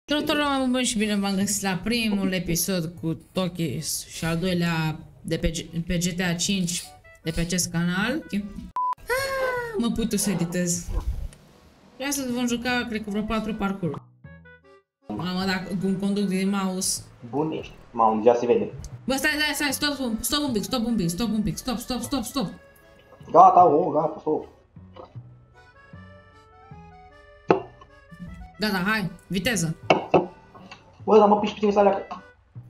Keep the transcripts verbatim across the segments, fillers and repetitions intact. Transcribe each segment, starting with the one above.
Tuturor, bun și bine v-am găsit la primul episod cu Toki și al doilea de pe, pe G T A cinci de pe acest canal. Ah, mă pui tu să editez. Și astăzi vom juca, cred că vreo patru parcuri. Mamă, dacă cum conduc din mouse. Bun ești. Mamă, deja se vede. Bă, stai, stai, stai, stop, stop un pic, stop un pic, stop un pic, stop, stop, stop, stop. Gata, o, gata, stop. Gata, hai, viteză. Bă, dar mă piși pe tine să aleacă.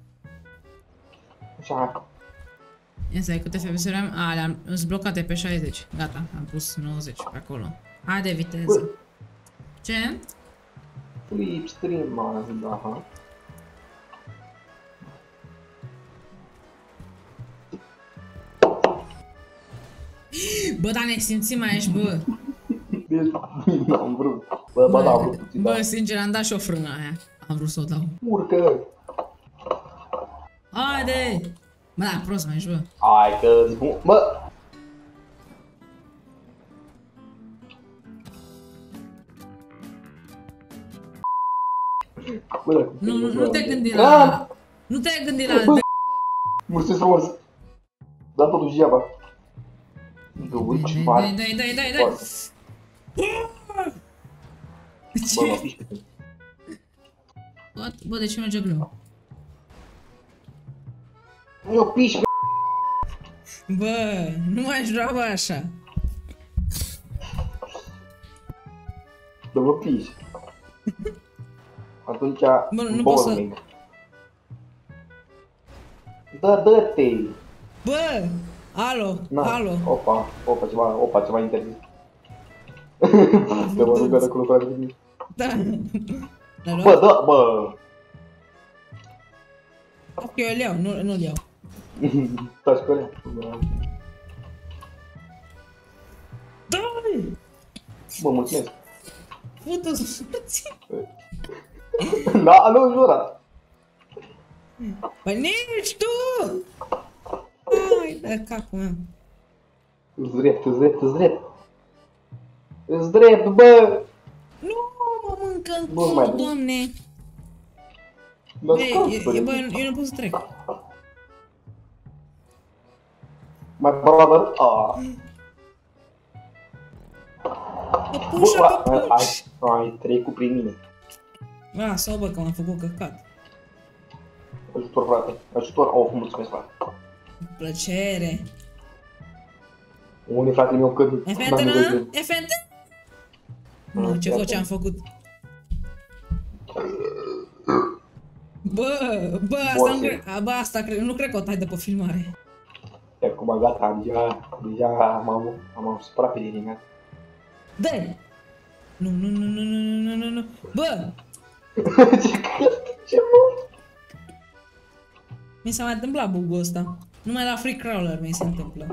Așa. Ia stai, câte F P S-uri am? A, le-am blocate pe șaizeci. Gata, am pus nouăzeci pe acolo. Haide, viteză. Bă. Ce? Flip stream, mă, aha. Bă, dar ne simțim aici, bă. N-am vrut. Bă, bă, da, am vrut puțin, bă, sincer, am dat și o frână aia. Am vrut să o dau. Urcă! Haide! Bă, da, prost mai ești, bă. Hai că-s bun, bă! Bă, nu, nu, nu te gândi la... Nu te gândi la... Mulțumesc frumos! Dar totuși degeaba. Dai, dai, dai, dai, dai, dai! Bă, mă piși pe tine. Bă, de ce merge greu? Eu piși pe... Bă, nu mai joa bă așa. Bă, mă piși. Atunci... Bă, nu pot să... Dă, dă-te! Bă! Alo, Na, alo! Opa, opa, ceva, opa, ceva interzis. Dă mă rugă de acolo, frate. Da. Bă, da, bă! Ok, eu îl iau, nu, nu-l iau. Taci pe alea. Dai! Bă, mulțumesc. Putu să-ți... Da, nu, jura. Bă, nici tu! Ai, da, capul meu. Îți drept, îți drept, îți drept. Îți drept, bă! Nu, mă mâncă în cul, doamne! Băi, bă, eu nu pot să trec. My brother, ah. Păpușă, păpuș! Ai trecut prin mine. Lasă-o, bă, că m-am făcut căcat. Ajutor, frate, ajutor. Oh, mulțumesc, frate. Plăcere. Unde, frate meu, că... E fentenă? E fentenă? Nu, ce voce am făcut? Bă, bă, asta nu cred, bă, asta cred, nu cred că o tai de pe filmare. E acum gata, deja, deja m-am, m-am supărat pe tine, gata. Dă-i! Nu, nu, nu, nu, nu, nu, nu, nu, bă! Ce ce mă? Mi s-a mai întâmplat bug-ul ăsta. Numai la Free Crawler mi se întâmplă.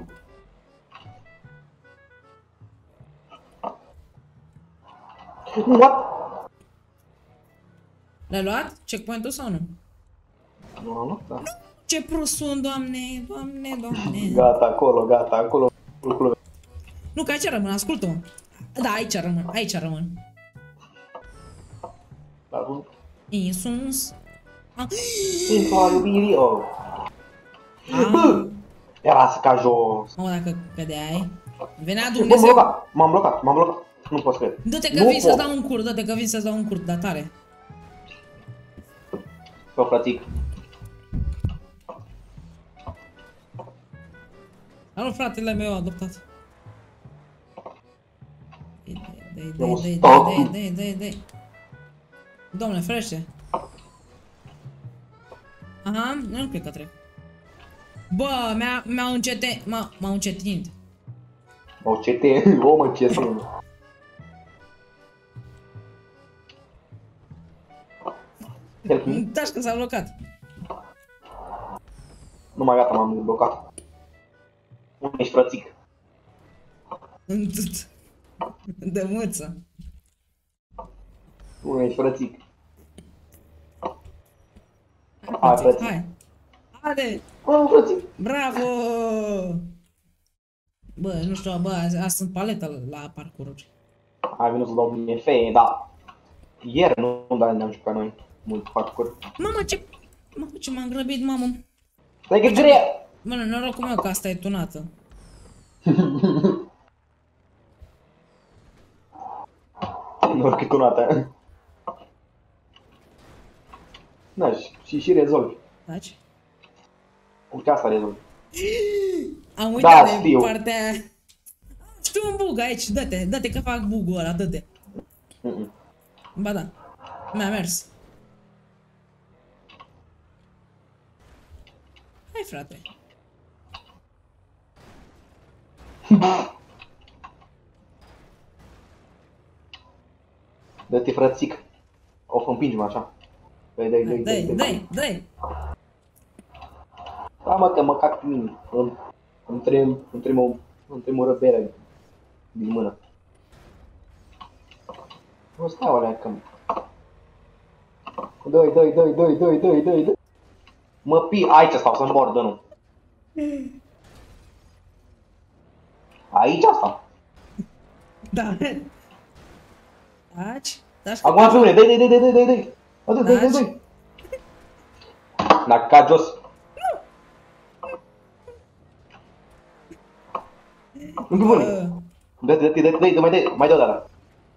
What? L-ai luat? Checkpoint-ul sau nu? Nu am luat, da. Ce prost sunt, doamne, doamne, doamne. Gata, acolo, gata, acolo. Nu, că aici rămân, ascultă-mă. Da, aici rămân, aici rămân. Insuns. Insul iubirii, oh. Bă! Era să ca jos. Mă, dacă cădeai. Venea Bă, Dumnezeu. blocat, m-am blocat, m-am blocat. Nu pot să cred. Dă-te că vin să-ți dau un curt, dă-te că vin să-ți dau un curt, dar tare. Bă, frățic. Alo, fratele meu adoptat. Dă-i, dă-i, dă-i, dă-i, dă-i, dă-i, dă-i. Dom'le, frește. Aha, nu cred că trec. Bă, mi-au încete... m-au încetinit. M-au cetinit, o mă cetinit. Taci că s-a blocat. Nu mai gata, m-am blocat. Unde ești, frățic? De mâță. Unde ești, frățic? Hai, frățic, hai. Haide! Bă, frățic! Bravo! Bă, nu știu, bă, azi sunt paletă la parcururi. Ai venit să dau mie feie, da. Ieri nu, dar ne-am jucat noi. mult parcurs. Mamă, ce... Mamă, ce m-am grăbit, mamă. Stai că e grea! Bă, norocul meu că asta e tunată. Noroc că e tunată. Da, și, și rezolvi. Taci? Uite, asta rezolvi. Am uitat Da, de știu. partea aia. Știu un bug aici, dă-te, dă-te că fac bug-ul ăla, dă-te. Mm-mm. Ba da, mi-a mers. Hai, frate. Dă-te, frățic. O să împingem așa. Dai, dai, dai, Dai, dai. dai, dai. Da, mă, că mă cac pe mine. Îmi, îmi trem, îmi trem o, îmi trem o răbere din mână. Nu stai o leacă. Doi, doi, doi, doi, doi, doi, doi, doi. Mă pi, aici stau să mor, dă nu. Aici stau. Da. Taci, taci. Acum pe une, dai, dai, dai, dai, dai, dai, dai. Dai, dai, dai, dai. Dacă ca jos. Nu pe bune. Dă-te, dă-te, dă-te, dă-te, mai dai, mai dau de ala.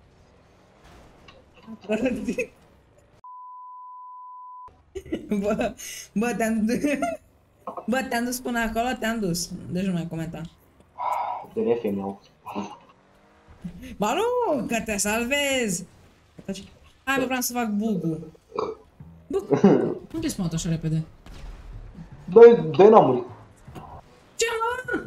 Bă, bă, te-am Bă, te-am dus până acolo, te-am dus. Deci nu mai comenta. De F mi-au. Ba nu, că te salvezi. Hai, bă, vreau să fac bug-ul. Bă, unde s-a mutat așa repede? Dă-i, dă-i n-am murit. Ce, mă?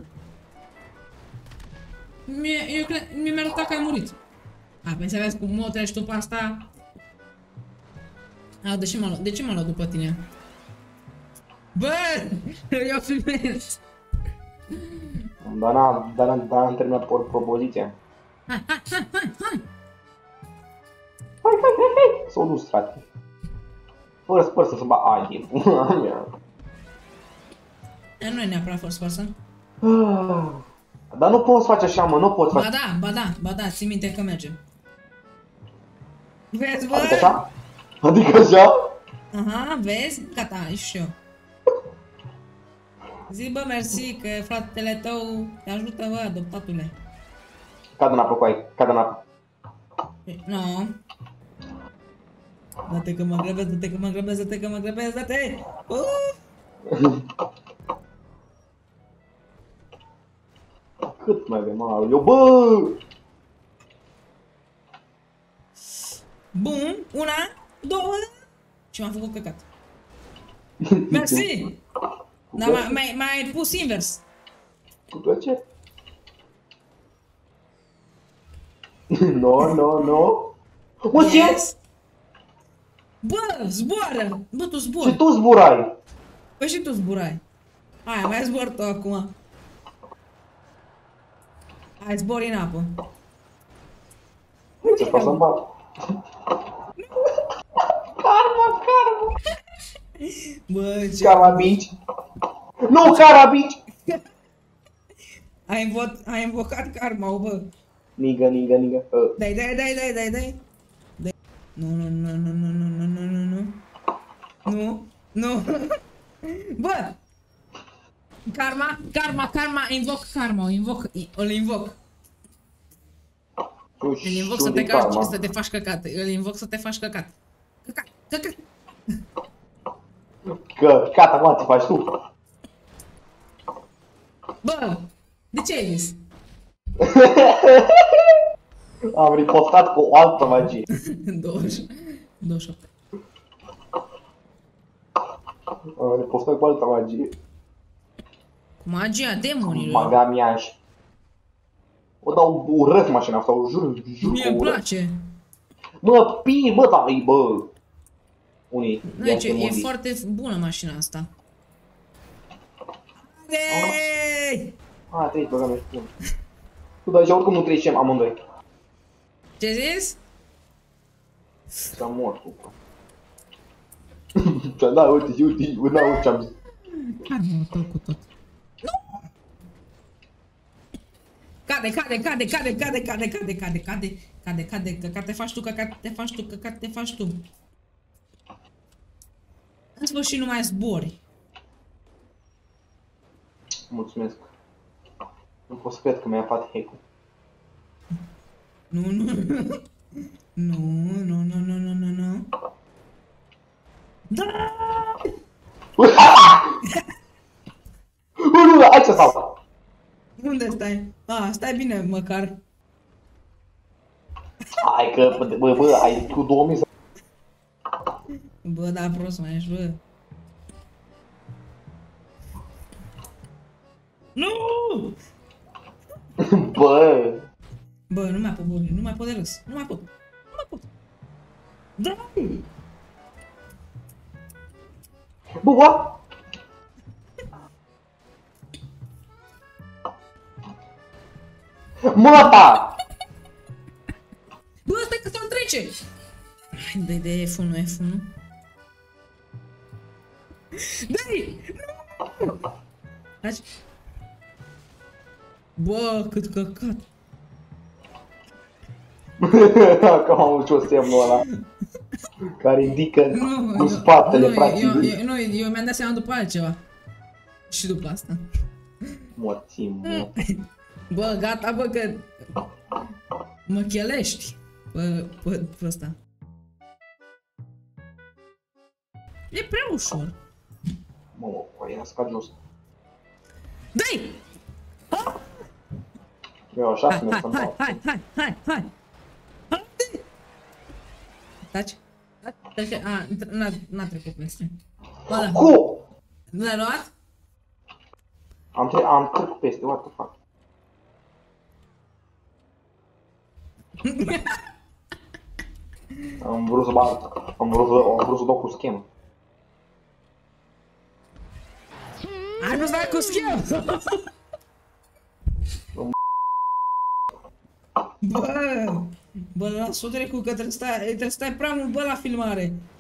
Mie, eu cred, mie mi-a arătat că ai murit. A, păi să vezi cum mă treci tu pe asta. A, de ce m-a luat, de ce m-a luat după tine? Bă, eu filmez. Dar n-am, dar n-am, dar n-am terminat por propoziția. Hai, hai, hai, hai, hai. Hai, hai, hai, hai! S-o dus, frate. Fără spăr să se ba... Ai, e pula mea. E, nu e neapărat first person. Dar nu poți face așa, mă, nu poți Ba face... da, ba da, ba da, ții minte că merge. Vezi, bă? Adică așa? Adică așa? Aha, vezi? Gata, ești și eu. Zi, bă, mersi, că fratele tău te ajută, bă, adoptatule. Cadă în apă cu ai, cadă în apă. Nu. Dă-te că mă grăbesc, dă-te că mă grăbesc, dă-te că mă grăbesc, dă-te! Uh! Cât mai avem, mă, eu, bă! Bun, una, două... Și m-am făcut căcat. Mersi! Dar mai, mai pus invers. Cu plăcere. No, no, no. Mă, ce? Yes. Bă, zboară! Bă, tu zbori. Și tu zburai. Păi și tu zburai. Hai, mai zbor tu acum. Hai, zbori în apă. Ce fac să-mi bat? Karma, karma. Bă, ce... Carabici. Nu, carabici. Ai, invo ai invocat karma, bă. Nigă, nigă, nigă. Uh. Dai, dai, dai, dai, dai, dai. Dai. Nu, nu, nu, nu, nu, nu, nu, nu, nu, nu. Nu, nu. Bă! Karma, karma, karma, invoc karma, o invoc, îl invoc. Îl invoc să te, caci, să te faci căcat, îl invoc să te faci căcat. Căcat, căcat. Că, gata, mă, ce faci tu? Bă, de ce ai zis? Am ripostat cu o altă magie. douăzeci, douăzeci și opt. Am ripostat cu altă magie. Cu magia demonilor. Maga miaș. O dau urăt mașina asta, o jur, jur Mie că îmi urăt. place. Bă, pi, bă, da, bă. Unii, Nu, ce, e foarte bună mașina asta. Ei! A, trei programe și bun. Tu, dar deja oricum nu trecem amândoi. Ce zis? S-a mort cu da, uite, uite, uite, uite ce-am zis. Karma tot cu tot. Cade, cade, cade, cade, cade, cade, cade, cade, cade, cade, cade, că te faci tu, că te faci tu, că te faci tu. În sfârșit nu mai zbori. Mulțumesc. Nu pot să cred că mi-a făcut hack-ul. Nu, nu, nu. Nu, nu, nu, nu, nu, nu, nu. Da! Nu, nu, hai să stau. Unde stai? A, stai bine, măcar. Hai că, bă, bă, ai cu două mii. Bă, da, prost mai ești, bă. Nu! Bă. Bă, nu mai pot, bă, nu mai pot de râs. Nu mai pot. Nu mai pot. Da! Bă, what? Mata! Bă, stai că se-o trece! Hai, dă-i de F unu, F unu. Dă-i! Nu! Taci. Bă, cât căcat! Că am auzit semnul ăla care indică Nu, cu eu- spatele, nu, practic. eu, eu, nu, eu mi-am dat seama după altceva. Și după asta. Moții, mă. Bă, gata, bă, că mă chelești. Bă, bă, pe ăsta. E prea ușor. Mă, mă, mă, ia scad jos. Dai! Eu așa Hai, să merg hai, să-mi hai, dau. hai, hai, hai, hai! Hai! Taci. Taci, a, n-a, n-a trecut peste. Ăla. Cu! L-ai luat? Am, tre am trecut peste, what the fuck. Am vrut să bat, am vrut să, am vrut să dau cu schem. Ai nu stai cu schimb! Bă! Bă, lasă-o trecut că trebuie să stai, trebuie să stai prea mult, bă, la filmare.